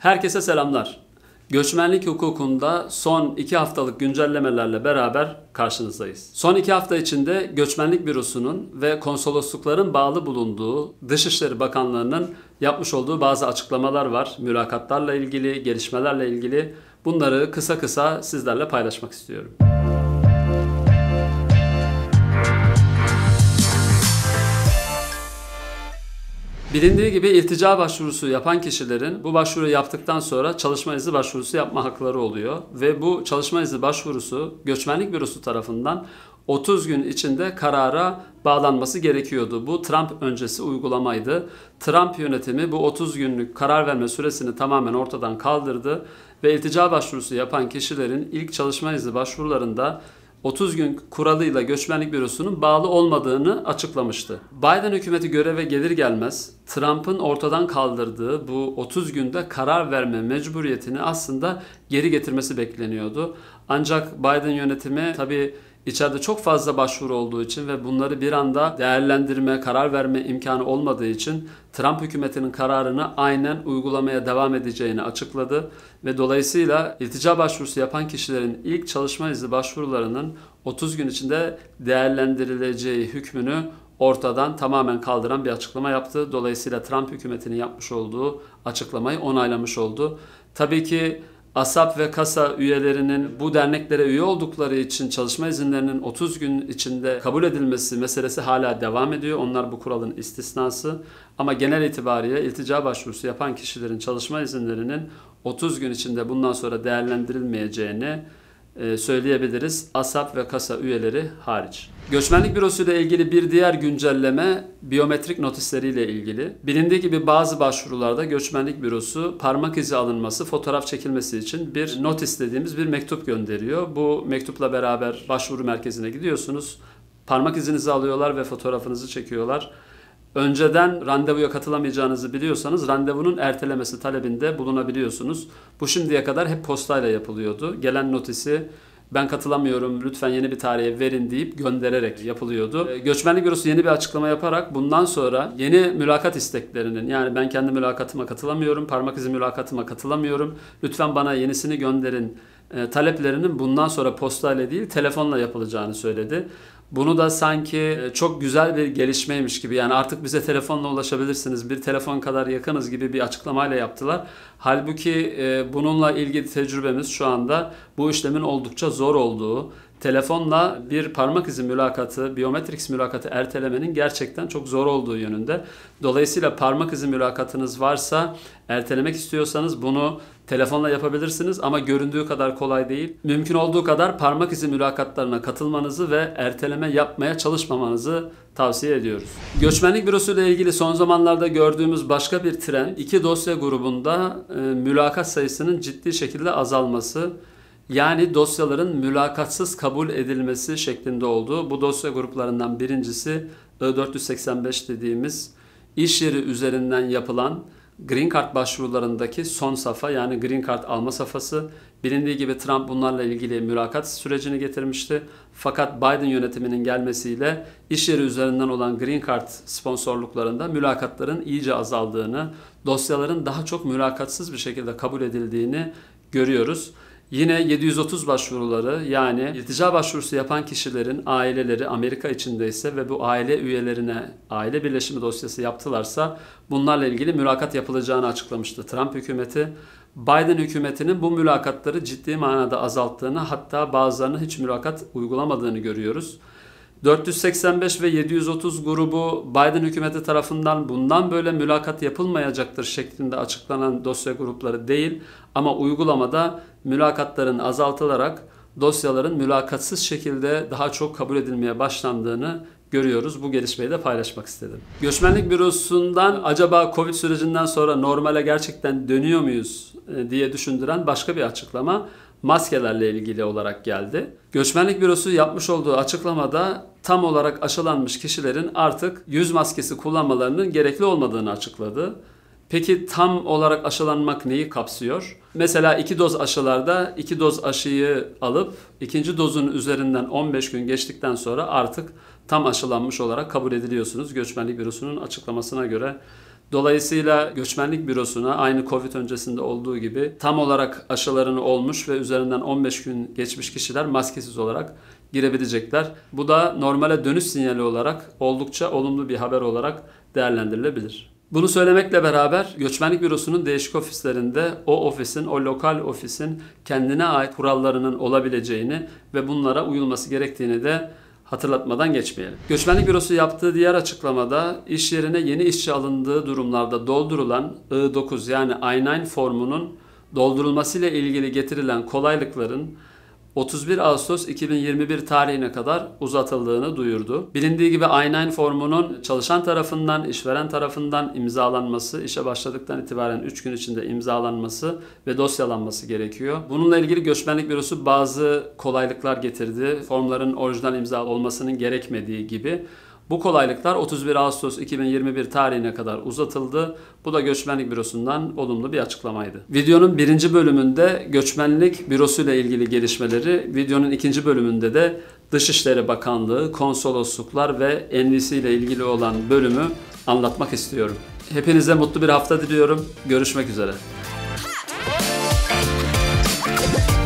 Herkese selamlar. Göçmenlik hukukunda son 2 haftalık güncellemelerle beraber karşınızdayız. Son 2 hafta içinde Göçmenlik Bürosu'nun ve konsoloslukların bağlı bulunduğu Dışişleri Bakanlığı'nın yapmış olduğu bazı açıklamalar var. Mülakatlarla ilgili, gelişmelerle ilgili. Bunları kısa kısa sizlerle paylaşmak istiyorum. Bilindiği gibi iltica başvurusu yapan kişilerin bu başvuruyu yaptıktan sonra çalışma izni başvurusu yapma hakları oluyor. Ve bu çalışma izni başvurusu Göçmenlik Bürosu tarafından 30 gün içinde karara bağlanması gerekiyordu. Bu Trump öncesi uygulamaydı. Trump yönetimi bu 30 günlük karar verme süresini tamamen ortadan kaldırdı ve iltica başvurusu yapan kişilerin ilk çalışma izni başvurularında 30 gün kuralıyla Göçmenlik Bürosu'nun bağlı olmadığını açıklamıştı. Biden hükümeti göreve gelir gelmez Trump'ın ortadan kaldırdığı bu 30 günde karar verme mecburiyetini aslında geri getirmesi bekleniyordu. Ancak Biden yönetimi tabii içeride çok fazla başvuru olduğu için ve bunları bir anda değerlendirme, karar verme imkanı olmadığı için Trump hükümetinin kararını aynen uygulamaya devam edeceğini açıkladı ve dolayısıyla iltica başvurusu yapan kişilerin ilk çalışma izni başvurularının 30 gün içinde değerlendirileceği hükmünü ortadan tamamen kaldıran bir açıklama yaptı. Dolayısıyla Trump hükümetinin yapmış olduğu açıklamayı onaylamış oldu. Tabii ki ASAP ve KASA üyelerinin bu derneklere üye oldukları için çalışma izinlerinin 30 gün içinde kabul edilmesi meselesi hala devam ediyor. Onlar bu kuralın istisnası. Ama genel itibariyle iltica başvurusu yapan kişilerin çalışma izinlerinin 30 gün içinde bundan sonra değerlendirilmeyeceğini söyleyebiliriz. ASAP ve KASA üyeleri hariç. Göçmenlik Bürosu ile ilgili bir diğer güncelleme biyometrik notisleriyle ilgili. Bilindiği gibi bazı başvurularda Göçmenlik Bürosu parmak izi alınması, fotoğraf çekilmesi için bir notis dediğimiz bir mektup gönderiyor. Bu mektupla beraber başvuru merkezine gidiyorsunuz. Parmak izinizi alıyorlar ve fotoğrafınızı çekiyorlar. Önceden randevuya katılamayacağınızı biliyorsanız randevunun ertelemesi talebinde bulunabiliyorsunuz. Bu şimdiye kadar hep postayla yapılıyordu. Gelen notisi ben katılamıyorum lütfen yeni bir tarihe verin deyip göndererek yapılıyordu. Göçmenlik Bürosu yeni bir açıklama yaparak bundan sonra yeni mülakat isteklerinin, yani ben kendi mülakatıma katılamıyorum, parmak izi mülakatıma katılamıyorum, lütfen bana yenisini gönderin taleplerinin bundan sonra postayla değil telefonla yapılacağını söyledi. Bunu da sanki çok güzel bir gelişmeymiş gibi, yani artık bize telefonla ulaşabilirsiniz, bir telefon kadar yakınız gibi bir açıklamayla yaptılar. Halbuki bununla ilgili tecrübemiz şu anda bu işlemin oldukça zor olduğu, telefonla bir parmak izi mülakatı, biyometrik mülakatı ertelemenin gerçekten çok zor olduğu yönünde. Dolayısıyla parmak izi mülakatınız varsa, ertelemek istiyorsanız bunu telefonla yapabilirsiniz ama göründüğü kadar kolay değil. Mümkün olduğu kadar parmak izi mülakatlarına katılmanızı ve erteleme yapmaya çalışmamanızı tavsiye ediyoruz. Göçmenlik Bürosu ile ilgili son zamanlarda gördüğümüz başka bir trend, 2 dosya grubunda mülakat sayısının ciddi şekilde azalması. Yani dosyaların mülakatsız kabul edilmesi şeklinde olduğu. Bu dosya gruplarından birincisi I-485 dediğimiz iş yeri üzerinden yapılan Green Card başvurularındaki son safha, yani Green Card alma safhası. Bilindiği gibi Trump bunlarla ilgili mülakat sürecini getirmişti. Fakat Biden yönetiminin gelmesiyle iş yeri üzerinden olan Green Card sponsorluklarında mülakatların iyice azaldığını, dosyaların daha çok mülakatsız bir şekilde kabul edildiğini görüyoruz. Yine 730 başvuruları, yani iltica başvurusu yapan kişilerin aileleri Amerika içindeyse ve bu aile üyelerine aile birleşimi dosyası yaptılarsa bunlarla ilgili mülakat yapılacağını açıklamıştı Trump hükümeti. Biden hükümetinin bu mülakatları ciddi manada azalttığını, hatta bazılarının hiç mülakat uygulamadığını görüyoruz. 485 ve 730 grubu Biden hükümeti tarafından bundan böyle mülakat yapılmayacaktır şeklinde açıklanan dosya grupları değil, ama uygulamada mülakatların azaltılarak dosyaların mülakatsız şekilde daha çok kabul edilmeye başlandığını görüyoruz. Bu gelişmeyi de paylaşmak istedim. Göçmenlik Bürosu'ndan acaba Covid sürecinden sonra normale gerçekten dönüyor muyuz diye düşündüren başka bir açıklama maskelerle ilgili olarak geldi. Göçmenlik Bürosu yapmış olduğu açıklamada tam olarak aşılanmış kişilerin artık yüz maskesi kullanmalarının gerekli olmadığını açıkladı. Peki tam olarak aşılanmak neyi kapsıyor? Mesela 2 doz aşılarda 2 doz aşıyı alıp ikinci dozun üzerinden 15 gün geçtikten sonra artık tam aşılanmış olarak kabul ediliyorsunuz. Göçmenlik Bürosu'nun açıklamasına göre Dolayısıyla göçmenlik bürosuna aynı Covid öncesinde olduğu gibi tam olarak aşılarını olmuş ve üzerinden 15 gün geçmiş kişiler maskesiz olarak girebilecekler. Bu da normale dönüş sinyali olarak oldukça olumlu bir haber olarak değerlendirilebilir. Bunu söylemekle beraber göçmenlik bürosunun değişik ofislerinde o ofisin, o lokal ofisin kendine ait kurallarının olabileceğini ve bunlara uyulması gerektiğini de hatırlatmadan geçmeyelim. Göçmenlik bürosu yaptığı diğer açıklamada iş yerine yeni işçi alındığı durumlarda doldurulan I-9 yani I-9 formunun doldurulmasıyla ilgili getirilen kolaylıkların 31 Ağustos 2021 tarihine kadar uzatıldığını duyurdu. Bilindiği gibi I-9 formunun çalışan tarafından, işveren tarafından imzalanması, işe başladıktan itibaren 3 gün içinde imzalanması ve dosyalanması gerekiyor. Bununla ilgili Göçmenlik Bürosu bazı kolaylıklar getirdi. Formların orijinal imza olmasının gerekmediği gibi. Bu kolaylıklar 31 Ağustos 2021 tarihine kadar uzatıldı. Bu da Göçmenlik Bürosu'ndan olumlu bir açıklamaydı. Videonun birinci bölümünde Göçmenlik Bürosu ile ilgili gelişmeleri, videonun ikinci bölümünde de Dışişleri Bakanlığı, konsolosluklar ve NVC ile ilgili olan bölümü anlatmak istiyorum. Hepinize mutlu bir hafta diliyorum. Görüşmek üzere.